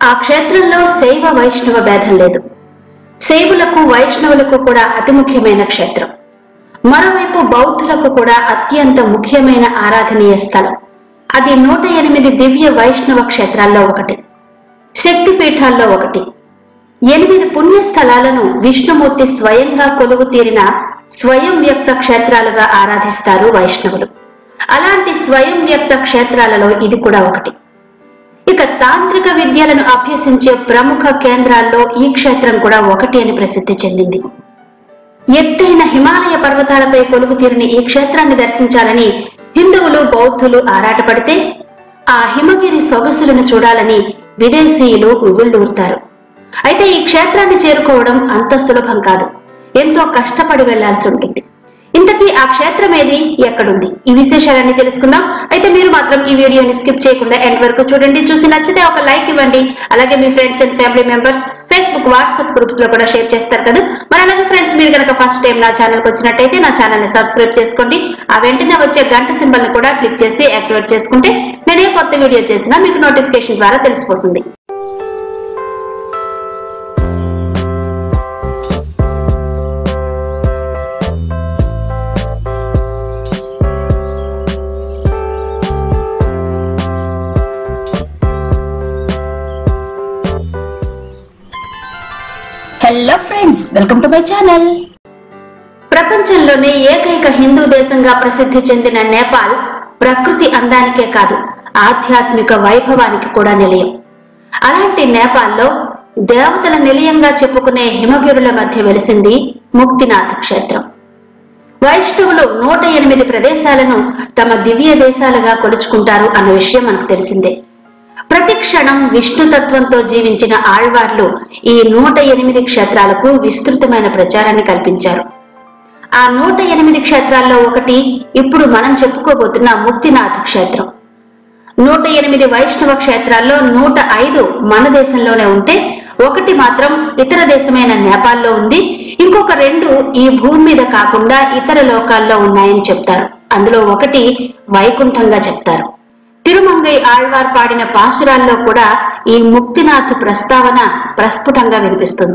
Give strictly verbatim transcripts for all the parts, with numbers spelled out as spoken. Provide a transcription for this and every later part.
ఆ క్షేత్రంలో శైవ వైష్ణవ భేదం లేదు. శైవులకు వైష్ణవులకు కూడా అతి ముఖ్యమైన క్షేత్రం. మరోవైపు బౌద్ధులకు కూడా అత్యంత ముఖ్యమైన ఆరాధనీయ స్థలం. అది నూట ఎనిమిది దివ్య వైష్ణవ క్షేత్రాల్లో ఒకటి, శక్తిపీఠాల్లో ఒకటి. ఎనిమిది పుణ్యస్థలాలను విష్ణుమూర్తి స్వయంగా కొలువు తీరిన స్వయం వ్యక్త క్షేత్రాలుగా ఆరాధిస్తారు వైష్ణవులు. అలాంటి స్వయం వ్యక్త క్షేత్రాలలో ఇది కూడా ఒకటి. ఇక తాంత్రిక విద్యలను అభ్యసించే ప్రముఖ కేంద్రాల్లో ఈ క్షేత్రం కూడా ఒకటి అని ప్రసిద్ధి చెందింది. ఎత్తైన హిమాలయ పర్వతాలపై కొలువు తీరిన ఈ క్షేత్రాన్ని దర్శించాలని హిందువులు బౌద్ధులు ఆరాటపడితే ఆ హిమగిరి సొగసులను చూడాలని విదేశీయులు ఉవ్విళ్ళూరుతారు. అయితే ఈ క్షేత్రాన్ని చేరుకోవడం అంత సులభం కాదు, ఎంతో కష్టపడి వెళ్లాల్సి ఉంటుంది. ఇంతకీ ఆ క్షేత్రం ఏది, ఎక్కడుంది, ఈ విశేషాలన్నీ తెలుసుకుందాం. అయితే మీరు మాత్రం ఈ వీడియోని స్కిప్ చేయకుండా ఎండ్ వరకు చూడండి. చూసి నచ్చితే ఒక లైక్ ఇవ్వండి. అలాగే మీ friends and family members Facebook WhatsApp groups లో కూడా షేర్ చేస్తారు కదా. మరి అలాగే ఫ్రెండ్స్, మీరు కనుక ఫస్ట్ టైం నా ఛానల్కి వచ్చినట్టయితే నా ఛానల్ ని సబ్స్క్రైబ్ చేసుకోండి. ఆ వెంటనే వచ్చే గంట సింబల్ ని కూడా క్లిక్ చేసి యాక్టివేట్ చేసుకుంటే నేను ఏ కొత్త వీడియో చేసినా మీకు నోటిఫికేషన్ ద్వారా తెలిసిపోతుంది. Hello friends, welcome to my channel. ప్రపంచంలోనే ఏకైక హిందూ దేశంగా ప్రసిద్ధి చెందిన నేపాల్ ప్రకృతి అందానికే కాదు, ఆధ్యాత్మిక వైభవానికి కూడా నిలయం. అలాంటి నేపాల్లో దేవతల నిలయంగా చెప్పుకునే హిమగిరుల మధ్య వెలిసింది ముక్తినాథ్ క్షేత్రం. వైష్ణవులు నూట ఎనిమిది ప్రదేశాలను తమ దివ్య దేశాలుగా కొలుచుకుంటారు అన్న విషయం మనకు తెలిసిందే. ప్రతి క్షణం విష్ణుతత్వంతో జీవించిన ఆళ్వార్లు ఈ నూట ఎనిమిది క్షేత్రాలకు విస్తృతమైన ప్రచారాన్ని కల్పించారు. ఆ నూట ఎనిమిది క్షేత్రాల్లో ఒకటి ఇప్పుడు మనం చెప్పుకోబోతున్న ముక్తినాథ్ క్షేత్రం. నూట ఎనిమిది వైష్ణవ క్షేత్రాల్లో నూట ఐదు మన దేశంలోనే ఉంటే ఒకటి మాత్రం ఇతర దేశమైన నేపాల్లో ఉంది. ఇంకొక రెండు ఈ భూమి మీద కాకుండా ఇతర లోకాల్లో ఉన్నాయని చెప్తారు. అందులో ఒకటి వైకుంఠంగా చెప్తారు. తిరుమంగై ఆళ్వార్ పాడిన పాసురాల్లో కూడా ఈ ముక్తినాథ్ ప్రస్తావన ప్రస్ఫుటంగా వినిపిస్తుంది.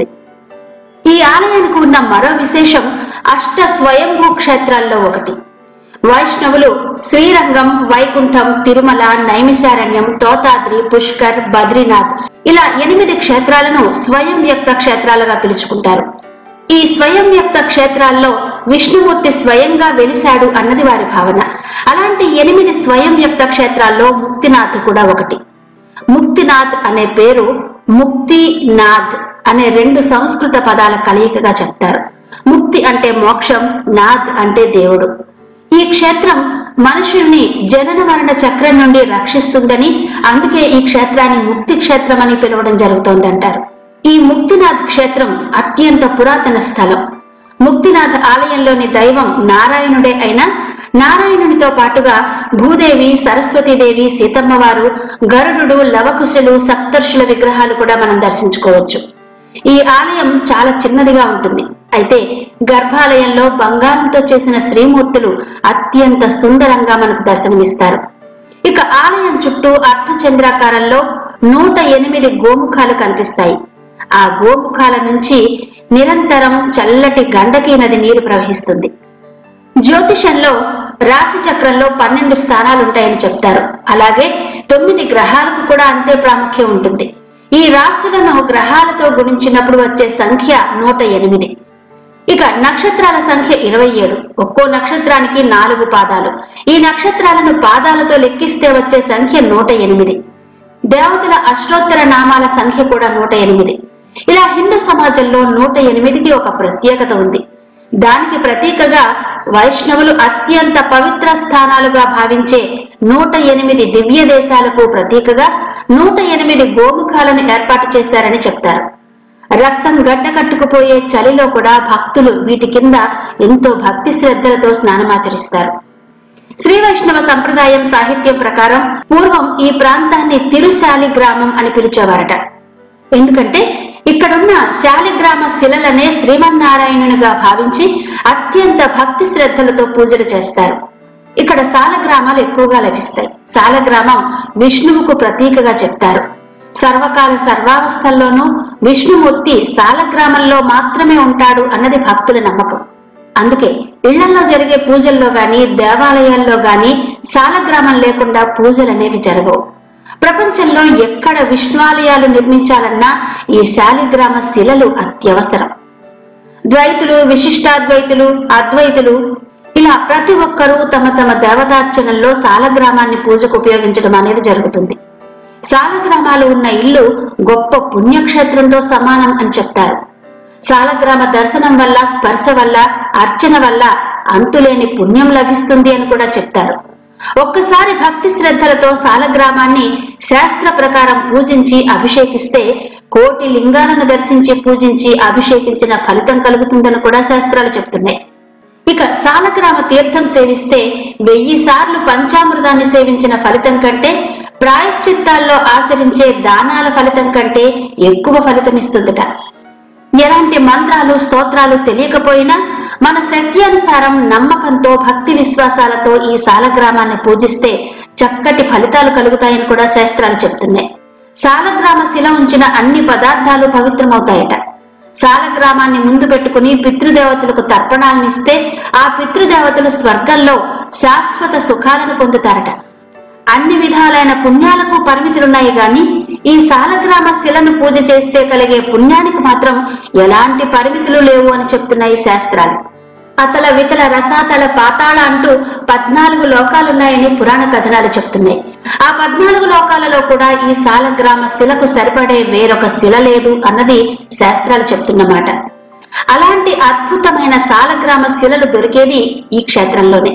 ఈ ఆలయానికి ఉన్న మరో విశేషం అష్ట స్వయంభూ క్షేత్రాల్లో ఒకటి. వైష్ణవులు శ్రీరంగం, వైకుంఠం, తిరుమల, నైమిషారణ్యం, తోతాద్రి, పుష్కర్, బద్రీనాథ్ ఇలా ఎనిమిది క్షేత్రాలను స్వయం వ్యక్త క్షేత్రాలుగా పిలుచుకుంటారు. ఈ స్వయం వ్యక్త క్షేత్రాల్లో విష్ణుమూర్తి స్వయంగా వెలిశాడు అన్నది వారి భావన. అలాంటి ఎనిమిది స్వయం వ్యక్త క్షేత్రాల్లో ముక్తినాథ్ కూడా ఒకటి. ముక్తినాథ్ అనే పేరు ముక్తినాథ్ అనే రెండు సంస్కృత పదాల కలయికగా చెప్తారు. ముక్తి అంటే మోక్షం, నాథ్ అంటే దేవుడు. ఈ క్షేత్రం మనుషుల్ని జనన మరణ చక్రం నుండి రక్షిస్తుందని, అందుకే ఈ క్షేత్రాన్ని ముక్తి క్షేత్రం అని పిలవడం జరుగుతోందంటారు. ఈ ముక్తినాథ్ క్షేత్రం అత్యంత పురాతన స్థలం. ముక్తినాథ్ ఆలయంలోని దైవం నారాయణుడే అయినా నారాయణునితో పాటుగా భూదేవి, సరస్వతీదేవి, సీతమ్మవారు, గరుడు, లవకుశులు, సప్తర్షుల విగ్రహాలు కూడా మనం దర్శించుకోవచ్చు. ఈ ఆలయం చాలా చిన్నదిగా ఉంటుంది. అయితే గర్భాలయంలో బంగారంతో చేసిన శ్రీమూర్తులు అత్యంత సుందరంగా మనకు దర్శనమిస్తారు. ఇక ఆలయం చుట్టూ అర్ధచంద్రాకారంలో నూట ఎనిమిది గోముఖాలు కనిపిస్తాయి. ఆ గోముఖాల నుంచి నిరంతరం చల్లటి గండకీ నది నీరు ప్రవహిస్తుంది. జ్యోతిషంలో రాశి చక్రంలో పన్నెండు స్థానాలుంటాయని చెప్తారు. అలాగే తొమ్మిది గ్రహాలకు కూడా అంతే ప్రాముఖ్యం ఉంటుంది. ఈ రాశులను గ్రహాలతో గుణించినప్పుడు వచ్చే సంఖ్య నూట ఎనిమిది. ఇక నక్షత్రాల సంఖ్య ఇరవై ఏడు. ఒక్కో నక్షత్రానికి నాలుగు పాదాలు. ఈ నక్షత్రాలను పాదాలతో లెక్కిస్తే వచ్చే సంఖ్య నూట ఎనిమిది. దేవతల అష్టోత్తర నామాల సంఖ్య కూడా నూట ఎనిమిది. ఇలా హిందూ సమాజంలో నూట ఎనిమిదికి ఒక ప్రత్యేకత ఉంది. దానికి ప్రతీకగా వైష్ణవులు అత్యంత పవిత్ర స్థానాలుగా భావించే నూట ఎనిమిది దివ్య దేశాలకు ప్రతీకగా నూట ఎనిమిది గోముఖాలను ఏర్పాటు చేశారని చెప్తారు. రక్తం గడ్డ కట్టుకుపోయే చలిలో కూడా భక్తులు వీటి కింద ఎంతో భక్తి శ్రద్ధలతో స్నానమాచరిస్తారు. శ్రీ వైష్ణవ సంప్రదాయం సాహిత్యం ప్రకారం పూర్వం ఈ ప్రాంతాన్ని తిరుశాలి గ్రామం అని పిలిచేవారట. ఎందుకంటే ఇక్కడున్న శాలిగ్రామ శిలలనే శ్రీమన్నారాయణునిగా భావించి అత్యంత భక్తి శ్రద్ధలతో పూజలు చేస్తారు. ఇక్కడ సాలగ్రామాలు ఎక్కువగా లభిస్తాయి. సాలగ్రామం విష్ణువుకు ప్రతీకగా చెప్తారు. సర్వకాల సర్వావస్థల్లోనూ విష్ణుమూర్తి సాలగ్రామంలో మాత్రమే ఉంటాడు అన్నది భక్తుల నమ్మకం. అందుకే ఇళ్లలో జరిగే పూజల్లో గాని దేవాలయాల్లో గాని సాలగ్రామం లేకుండా పూజలనేవి జరగవు. ప్రపంచంలో ఎక్కడ విష్ణువాలయాలు నిర్మించాలన్నా ఈ శాలిగ్రామ శిలలు అత్యవసరం. ద్వైతులు, విశిష్టాద్వైతులు, అద్వైతులు ఇలా ప్రతి ఒక్కరూ తమ తమ దేవతార్చనల్లో సాలగ్రామాన్ని పూజకు ఉపయోగించడం అనేది జరుగుతుంది. సాలగ్రామాలు ఉన్న ఇల్లు గొప్ప పుణ్యక్షేత్రంతో సమానం అని చెప్తారు. సాలగ్రామ దర్శనం వల్ల, స్పర్శ వల్ల, అర్చన వల్ల అంతులేని పుణ్యం లభిస్తుంది అని కూడా చెప్తారు. ఒక్కసారి భక్తి శ్రద్ధలతో సాలగ్రామాన్ని శాస్త్ర ప్రకారం పూజించి అభిషేకిస్తే కోటి లింగాలను దర్శించి పూజించి అభిషేకించిన ఫలితం కలుగుతుందని కూడా శాస్త్రాలు చెప్తున్నాయి. ఇక సాలగ్రామ తీర్థం సేవిస్తే వెయ్యి సార్లు పంచామృతాన్ని సేవించిన ఫలితం కంటే, ప్రాయశ్చిత్తాల్లో ఆచరించే దానాల ఫలితం కంటే ఎక్కువ ఫలితం ఇస్తుందట. ఎలాంటి మంత్రాలు, స్తోత్రాలు తెలియకపోయినా మన శక్తి అనుసారం నమ్మకంతో, భక్తి విశ్వాసాలతో ఈ సాలగ్రామాన్ని పూజిస్తే చక్కటి ఫలితాలు కలుగుతాయని కూడా శాస్త్రాలు చెప్తున్నాయి. సాలగ్రామ శిల ఉంచిన అన్ని పదార్థాలు పవిత్రమవుతాయట. సాలగ్రామాన్ని ముందు పెట్టుకుని పితృదేవతలకు తర్పణాలనిస్తే ఆ పితృదేవతలు స్వర్గంలో శాశ్వత సుఖాలను పొందుతారట. అన్ని విధాలైన పుణ్యాలకు పరిమితులున్నాయి గాని ఈ సాలగ్రామ శిలను పూజ చేస్తే కలిగే పుణ్యానికి మాత్రం ఎలాంటి పరిమితులు లేవు అని చెప్తున్నాయి శాస్త్రాలు. అతల వితల రసాతల పాతాళ అంటూ పద్నాలుగు లోకాలున్నాయని పురాణ కథనాలు చెప్తున్నాయి. ఆ పద్నాలుగు లోకాలలో కూడా ఈ సాలగ్రామ శిలకు సరిపడే వేరొక శిల లేదు అన్నది శాస్త్రాలు చెప్తున్నమాట. అలాంటి అద్భుతమైన సాలగ్రామ శిలలు దొరికేది ఈ క్షేత్రంలోనే.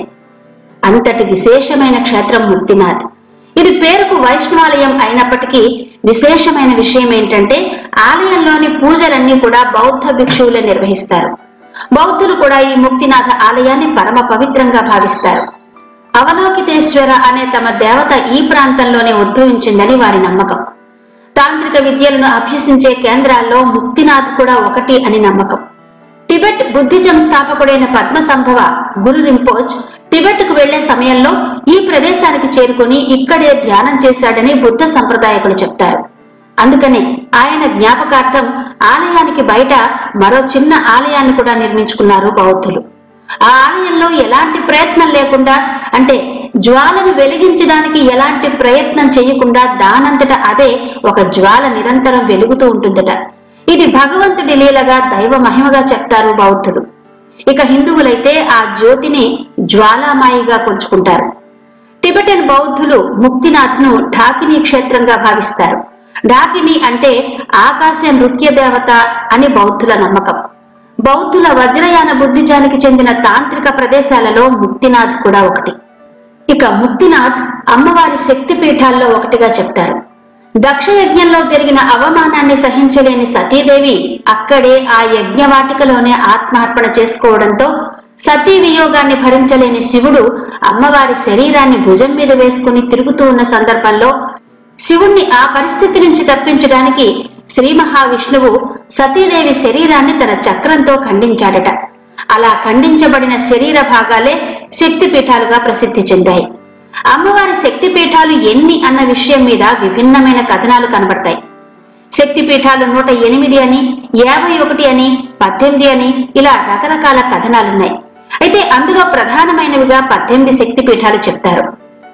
అంతటి విశేషమైన క్షేత్రం ముక్తినాథ్. ఇది పేరుకు వైష్ణవాలయం అయినప్పటికీ విశేషమైన విషయం ఏంటంటే ఆలయంలోని పూజలన్నీ కూడా బౌద్ధ భిక్షువులే నిర్వహిస్తారు. బౌద్ధులు కూడా ఈ ముక్తినాథ ఆలయాన్ని పరమ పవిత్రంగా భావిస్తారు. అవలోకితేశ్వర అనే తమ దేవత ఈ ప్రాంతంలోనే ఉద్భవించిందని వారి నమ్మకం. తాంత్రిక విద్యలను అభ్యసించే కేంద్రాల్లో ముక్తినాథ్ కూడా ఒకటి అని నమ్మకం. టిబెట్ బుద్ధిజం స్థాపకుడైన పద్మ సంభవ గురు రింపోచ్ టిబెట్ కు వెళ్లే సమయంలో ఈ ప్రదేశానికి చేరుకుని ఇక్కడే ధ్యానం చేశాడని బుద్ధ సంప్రదాయకులు చెప్తారు. అందుకనే ఆయన జ్ఞాపకార్థం ఆలయానికి బయట మరో చిన్న ఆలయాన్ని కూడా నిర్మించుకున్నారు బౌద్ధులు. ఆ ఆలయంలో ఎలాంటి ప్రయత్నం లేకుండా, అంటే జ్వాలను వెలిగించడానికి ఎలాంటి ప్రయత్నం చేయకుండా దానంతట అదే ఒక జ్వాల నిరంతరం వెలుగుతూ ఉంటుందట. ఇది భగవంతుడి లీలగా, దైవ మహిమగా చెప్తారు బౌద్ధులు. ఇక హిందువులైతే ఆ జ్యోతిని జ్వాలామాయిగా కొలుచుకుంటారు. టిబెటన్ బౌద్ధులు ముక్తినాథ్ ను ఢాకినీ క్షేత్రంగా భావిస్తారు. ఢాకిని అంటే ఆకాశ నృత్య దేవత అని బౌద్ధుల నమ్మకం. బౌద్ధుల వజ్రయాన బుద్ధిజానికి చెందిన తాంత్రిక ప్రదేశాలలో ముక్తినాథ్ కూడా ఒకటి. ఇక ముక్తినాథ్ అమ్మవారి శక్తి పీఠాల్లో ఒకటిగా చెప్తారు. దక్ష యజ్ఞంలో జరిగిన అవమానాన్ని సహించలేని సతీదేవి అక్కడే ఆ యజ్ఞవాటికలోనే ఆత్మార్పణ చేసుకోవడంతో సతీ వియోగాన్ని భరించలేని శివుడు అమ్మవారి శరీరాన్ని భుజం మీద వేసుకుని తిరుగుతూ ఉన్న సందర్భంలో శివుణ్ణి ఆ పరిస్థితి నుంచి తప్పించడానికి శ్రీ మహావిష్ణువు సతీదేవి శరీరాన్ని తన చక్రంతో ఖండించాడట. అలా ఖండించబడిన శరీర భాగాలే శక్తిపీఠాలుగా ప్రసిద్ధి చెందాయి. అమ్మవారి శక్తిపీఠాలు ఎన్ని అన్న విషయం మీద విభిన్నమైన కథనాలు కనబడతాయి. శక్తిపీఠాలు నూట ఎనిమిది అని, యాభై ఒకటి అని, పద్దెనిమిది అని ఇలా రకరకాల కథనాలున్నాయి. అయితే అందులో ప్రధానమైనవిగా పద్దెనిమిది శక్తిపీఠాలు చెప్తారు.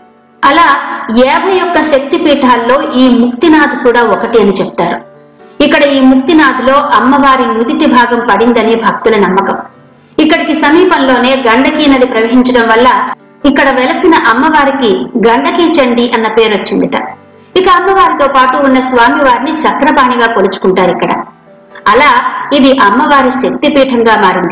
అలా యాభై ఒక్క శక్తిపీఠాల్లో ఈ ముక్తినాథ్ కూడా ఒకటి అని చెప్తారు. ఇక్కడ ఈ ముక్తినాథ్ లో అమ్మవారి నుదిటి భాగం పడిందని భక్తుల నమ్మకం. ఇక్కడికి సమీపంలోనే గండకీ నది ప్రవహించడం వల్ల ఇక్కడ వెలసిన అమ్మవారికి గండకీ చండి అన్న పేరు వచ్చిందిట. ఇక అమ్మవారితో పాటు ఉన్న స్వామివారిని చక్రపాణిగా కొలుచుకుంటారు ఇక్కడ. అలా ఇది అమ్మవారి శక్తిపీఠంగా మారింది.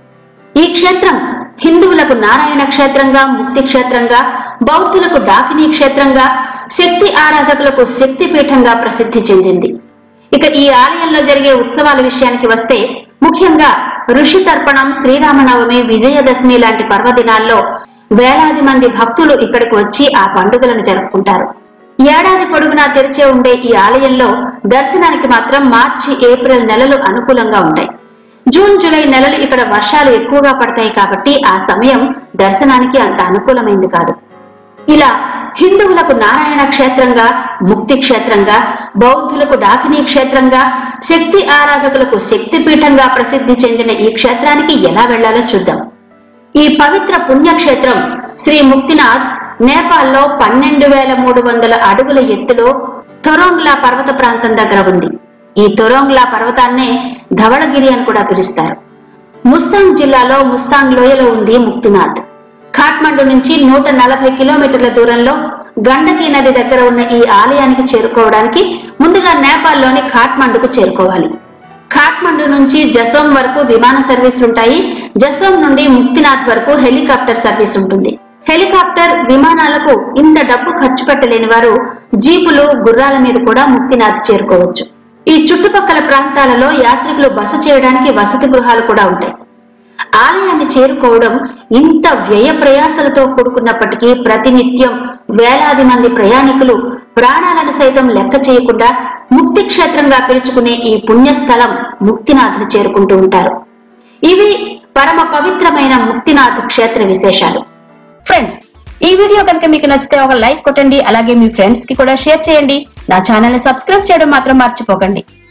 ఈ క్షేత్రం హిందువులకు నారాయణ క్షేత్రంగా, ముక్తి క్షేత్రంగా, బౌద్ధులకు డాకినీ క్షేత్రంగా, శక్తి ఆరాధకులకు శక్తి పీఠంగా ప్రసిద్ధి చెందింది. ఇక ఈ ఆలయంలో జరిగే ఉత్సవాల విషయానికి వస్తే ముఖ్యంగా ఋషి తర్పణం, శ్రీరామనవమి, విజయదశమి లాంటి పర్వదినాల్లో వేలాది మంది భక్తులు ఇక్కడికి వచ్చి ఆ పండుగలను జరుపుకుంటారు. ఏడాది పొడుగునా తెరిచే ఉండే ఈ ఆలయంలో దర్శనానికి మాత్రం మార్చి, ఏప్రిల్ నెలలు అనుకూలంగా ఉంటాయి. జూన్, జూలై నెలలు ఇక్కడ వర్షాలు ఎక్కువగా పడతాయి కాబట్టి ఆ సమయం దర్శనానికి అంత అనుకూలమైంది కాదు. ఇలా హిందువులకు నారాయణ క్షేత్రంగా, ముక్తి క్షేత్రంగా, బౌద్ధులకు డాకినీ క్షేత్రంగా, శక్తి ఆరాధకులకు శక్తి పీఠంగా ప్రసిద్ధి చెందిన ఈ క్షేత్రానికి ఎలా వెళ్లాలో చూద్దాం. ఈ పవిత్ర పుణ్యక్షేత్రం శ్రీ ముక్తినాథ్ నేపాల్లో పన్నెండు వేల మూడు వందల అడుగుల ఎత్తులో తొరోంగ్లా పర్వత ప్రాంతం దగ్గర ఉంది. ఈ తొరోంగ్లా పర్వతాన్నే ధవళగిరి అని కూడా పిలుస్తారు. ముస్తాంగ్ జిల్లాలో ముస్తాంగ్ లోయలో ఉంది ముక్తినాథ్. ఖాట్మండు నుంచి నూట నలభై కిలోమీటర్ల దూరంలో గండకీ నది దగ్గర ఉన్న ఈ ఆలయానికి చేరుకోవడానికి ముందుగా నేపాల్లోని ఖాట్మండుకు చేరుకోవాలి. ఖాట్మండు నుంచి జసోం వరకు విమాన సర్వీసులుంటాయి. జసోం నుండి ముక్తినాథ్ వరకు హెలికాప్టర్ సర్వీస్ ఉంటుంది. హెలికాప్టర్, విమానాలకు ఇంత డబ్బు ఖర్చు పెట్టలేని వారు జీపులు, గుర్రాల మీద కూడా ముక్తినాథ్ చేరుకోవచ్చు. ఈ చుట్టుపక్కల ప్రాంతాలలో యాత్రికులు బస చేయడానికి వసతి గృహాలు కూడా ఉంటాయి. ఆలయాన్ని చేరుకోవడం ఇంత వ్యయ ప్రయాసలతో కూడుకున్నప్పటికీ ప్రతినిత్యం వేలాది మంది ప్రయాణికులు ప్రాణాలను సైతం లెక్క చేయకుండా ముక్తి క్షేత్రంగా పిలుచుకునే ఈ పుణ్యస్థలం ముక్తినాథ్ని చేరుకుంటూ ఉంటారు. ఇవి పరమ పవిత్రమైన ముక్తినాథ్ క్షేత్ర విశేషాలు. ఫ్రెండ్స్, ఈ వీడియో కనుక మీకు నచ్చితే ఒక లైక్ కొట్టండి. అలాగే మీ ఫ్రెండ్స్ కి కూడా షేర్ చేయండి. నా ఛానల్ ని సబ్స్క్రైబ్ చేయడం మాత్రం మర్చిపోకండి.